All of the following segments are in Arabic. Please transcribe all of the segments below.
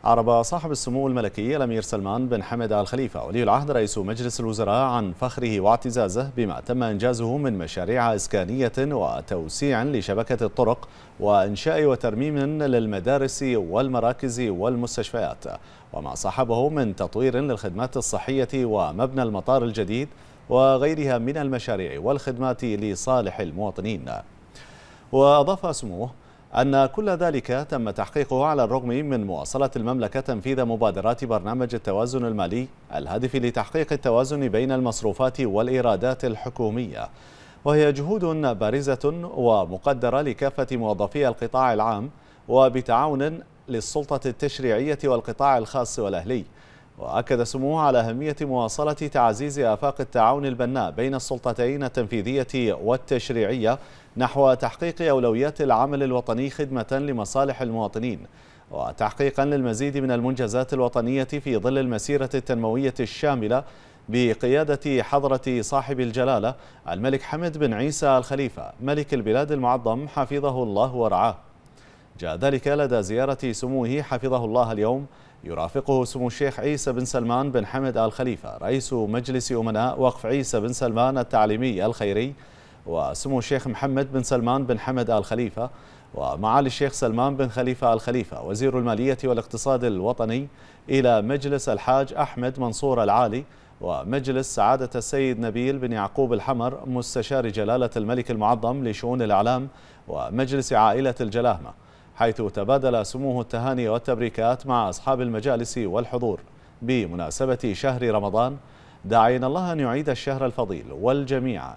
أعرب صاحب السمو الملكي الأمير سلمان بن حمد آل خليفة ولي العهد رئيس مجلس الوزراء عن فخره واعتزازه بما تم إنجازه من مشاريع إسكانية وتوسيع لشبكة الطرق وإنشاء وترميم للمدارس والمراكز والمستشفيات، وما صاحبه من تطوير للخدمات الصحية ومبنى المطار الجديد وغيرها من المشاريع والخدمات لصالح المواطنين. وأضاف سموه أن كل ذلك تم تحقيقه على الرغم من مواصلة المملكة تنفيذ مبادرات برنامج التوازن المالي الهادف لتحقيق التوازن بين المصروفات والإيرادات الحكومية، وهي جهود بارزة ومقدرة لكافة موظفي القطاع العام وبتعاون للسلطة التشريعية والقطاع الخاص والأهلي. وأكد سموه على أهمية مواصلة تعزيز آفاق التعاون البناء بين السلطتين التنفيذية والتشريعية نحو تحقيق أولويات العمل الوطني خدمة لمصالح المواطنين وتحقيقا للمزيد من المنجزات الوطنية في ظل المسيرة التنموية الشاملة بقيادة حضرة صاحب الجلالة الملك حمد بن عيسى آل خليفة ملك البلاد المعظم حفظه الله ورعاه. جاء ذلك لدى زيارة سموه حفظه الله اليوم يرافقه سمو الشيخ عيسى بن سلمان بن حمد آل خليفة رئيس مجلس أمناء وقف عيسى بن سلمان التعليمي الخيري، وسمو الشيخ محمد بن سلمان بن حمد آل خليفة، ومعالي الشيخ سلمان بن خليفة آل خليفة وزير المالية والاقتصاد الوطني إلى مجلس الحاج أحمد منصور العالي ومجلس سعادة السيد نبيل بن يعقوب الحمر مستشار جلالة الملك المعظم لشؤون الإعلام ومجلس عائلة الجلاهمة، حيث تبادل سموه التهاني والتبريكات مع أصحاب المجالس والحضور بمناسبة شهر رمضان، داعين الله أن يعيد الشهر الفضيل والجميع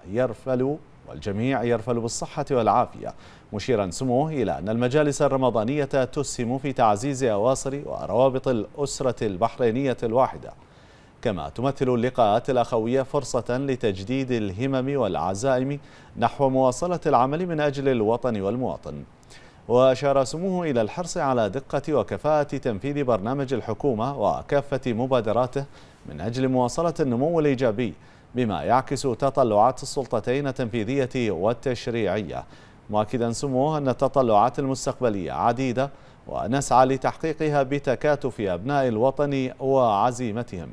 يرفل بالصحة والعافية، مشيرا سموه إلى أن المجالس الرمضانية تسهم في تعزيز أواصر وروابط الأسرة البحرينية الواحدة، كما تمثل اللقاءات الأخوية فرصة لتجديد الهمم والعزائم نحو مواصلة العمل من أجل الوطن والمواطن. وأشار سموه إلى الحرص على دقة وكفاءة تنفيذ برنامج الحكومة وكافة مبادراته من أجل مواصلة النمو الإيجابي بما يعكس تطلعات السلطتين التنفيذية والتشريعية، مؤكدا سموه أن التطلعات المستقبلية عديدة ونسعى لتحقيقها بتكاتف أبناء الوطن وعزيمتهم،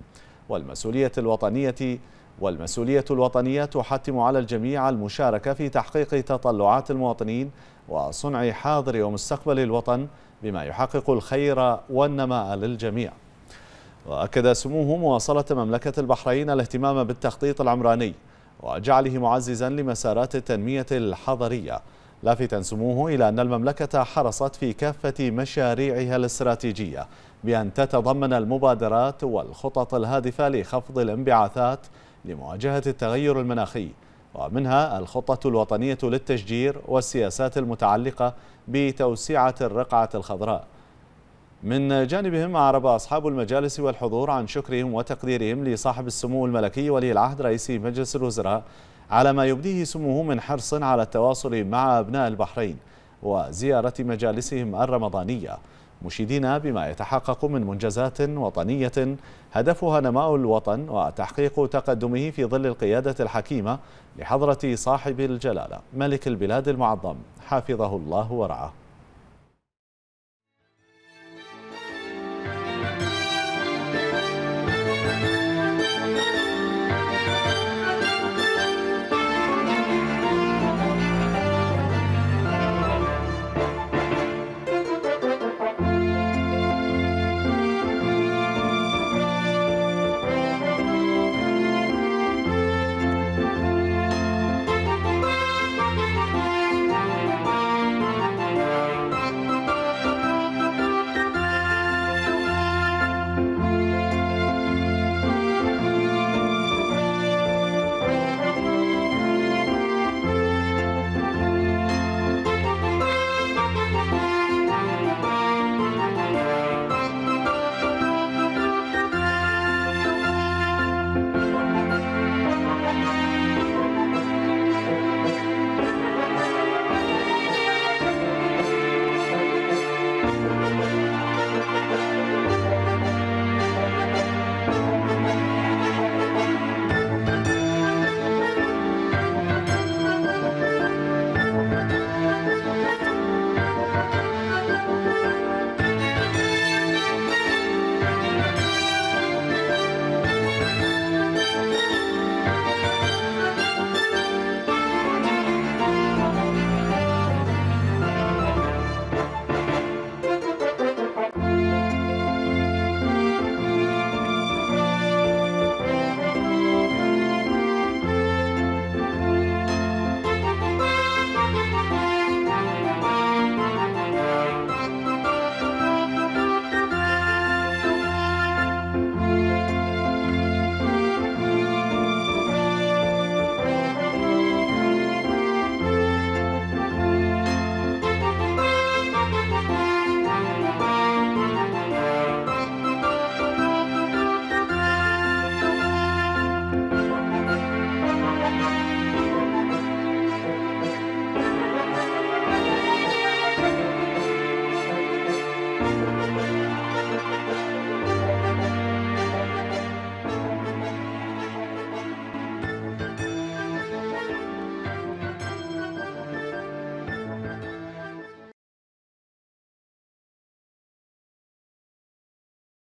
والمسؤولية الوطنية تحتم على الجميع المشاركة في تحقيق تطلعات المواطنين وصنع حاضر ومستقبل الوطن بما يحقق الخير والنماء للجميع. وأكد سموه مواصلة مملكة البحرين الاهتمام بالتخطيط العمراني وجعله معززا لمسارات التنمية الحضرية، لافتا سموه إلى أن المملكة حرصت في كافة مشاريعها الاستراتيجية بأن تتضمن المبادرات والخطط الهادفة لخفض الانبعاثات لمواجهة التغير المناخي، ومنها الخطة الوطنية للتشجير والسياسات المتعلقة بتوسعة الرقعة الخضراء. من جانبهم أعرب أصحاب المجالس والحضور عن شكرهم وتقديرهم لصاحب السمو الملكي ولي العهد رئيس مجلس الوزراء على ما يبديه سموه من حرص على التواصل مع أبناء البحرين وزيارة مجالسهم الرمضانية، مشيدين بما يتحقق من منجزات وطنية هدفها نماء الوطن وتحقيق تقدمه في ظل القيادة الحكيمة لحضرة صاحب الجلالة ملك البلاد المعظم حفظه الله ورعاه.